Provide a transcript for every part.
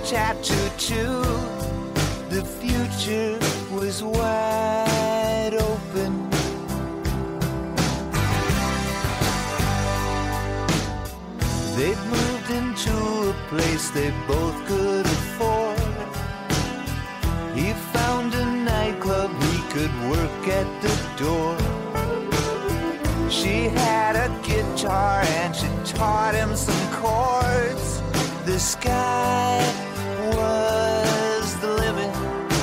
tattoo too. The future was wide open. They'd moved into a place they both could afford. He found a nightclub he could work at the door. She had a guitar and she taught him some chords. The sky was the limit.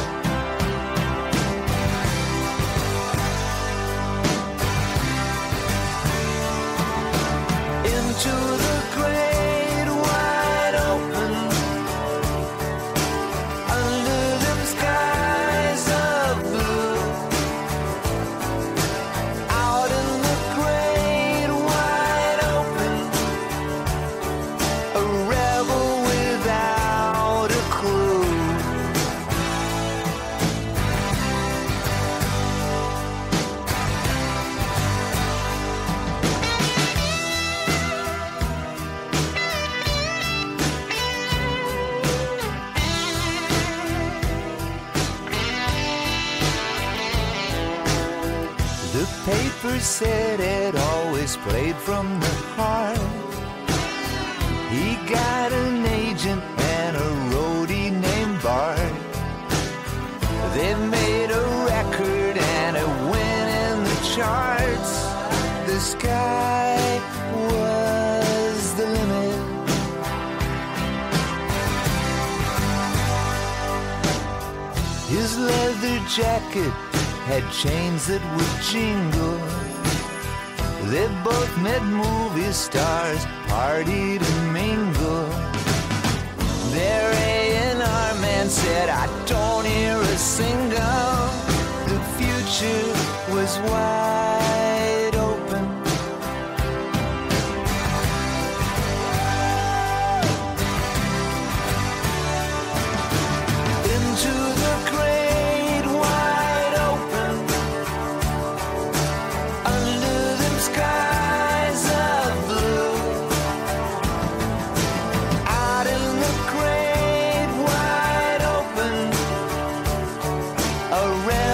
Into the great wide open, under them skies of blue, out in the great wide open, a rebel without a clue. The paper said it always played from the heart. He got an agent and a roadie named Bart. They made a record and it went in the charts. The sky was the limit. His leather jacket had chains that would jingle. They both met movie stars, partied and mingled. Their A&R man said, I don't hear a single. The future was wide open. Into the great wide open, under them skies of blue, out in the great wide open, a red